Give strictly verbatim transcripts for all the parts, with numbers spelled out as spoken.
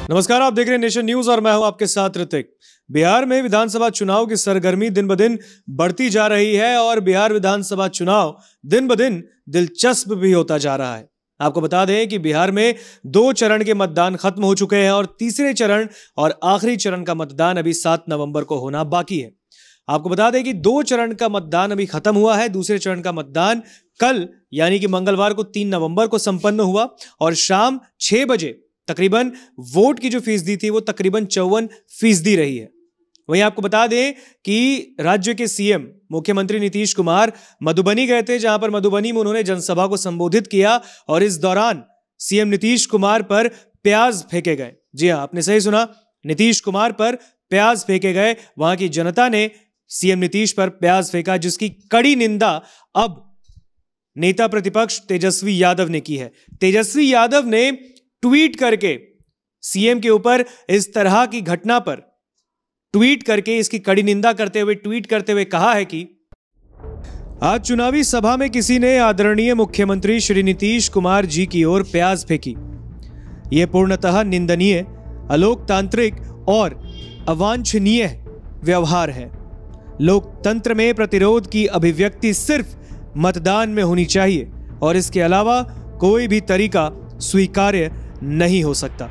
नमस्कार, आप देख रहे हैं नेशन न्यूज और मैं हूं आपके साथ ऋतिक। बिहार में विधानसभा चुनाव की सरगर्मी दिन ब दिन बढ़ती जा रही है और बिहार विधानसभा चुनाव दिन ब दिन दिलचस्प भी होता जा रहा है। आपको बता दें कि बिहार में दो चरण के मतदान खत्म हो चुके हैं और तीसरे चरण और आखिरी चरण का मतदान अभी सात नवंबर को होना बाकी है। आपको बता दें कि दो चरण का मतदान अभी खत्म हुआ है। दूसरे चरण का मतदान कल यानी कि मंगलवार को तीन नवंबर को संपन्न हुआ और शाम छह बजे तकरीबन वोट की जो फीसदी थी वो तकरीबन चौवन फीसदी रही है। वहीं आपको बता दें कि राज्य के सीएम मुख्यमंत्री नीतीश कुमार मधुबनी गए थे, जहां पर मधुबनी में उन्होंने जनसभा को संबोधित किया और इस दौरान सीएम नीतीश कुमार पर प्याज फेंके गए। जी हां, आपने सही सुना, नीतीश कुमार पर प्याज फेंके गए। वहां की जनता ने सीएम नीतीश पर प्याज फेंका, जिसकी कड़ी निंदा अब नेता प्रतिपक्ष तेजस्वी यादव ने की है। तेजस्वी यादव ने ट्वीट करके सीएम के ऊपर इस तरह की घटना पर ट्वीट करके इसकी कड़ी निंदा करते हुए ट्वीट करते हुए कहा है कि आज चुनावी सभा में किसी ने आदरणीय मुख्यमंत्री श्री नीतीश कुमार जी की ओर प्याज फेंकी। यह पूर्णतः निंदनीय, अलोकतांत्रिक और अवांछनीय व्यवहार है। लोकतंत्र में प्रतिरोध की अभिव्यक्ति सिर्फ मतदान में होनी चाहिए और इसके अलावा कोई भी तरीका स्वीकार्य नहीं हो सकता।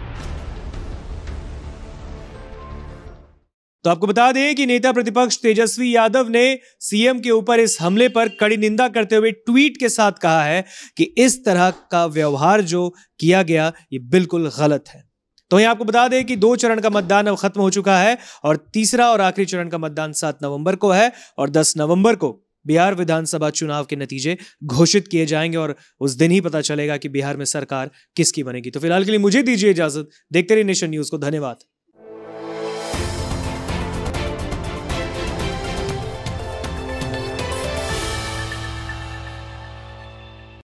तो आपको बता दें कि नेता प्रतिपक्ष तेजस्वी यादव ने सीएम के ऊपर इस हमले पर कड़ी निंदा करते हुए ट्वीट के साथ कहा है कि इस तरह का व्यवहार जो किया गया ये बिल्कुल गलत है। तो यहां आपको बता दें कि दो चरण का मतदान अब खत्म हो चुका है और तीसरा और आखिरी चरण का मतदान सात नवंबर को है और दस नवंबर को बिहार विधानसभा चुनाव के नतीजे घोषित किए जाएंगे और उस दिन ही पता चलेगा कि बिहार में सरकार किसकी बनेगी। तो फिलहाल के लिए मुझे दीजिए इजाजत। देखते रहिए नेशन न्यूज को। धन्यवाद।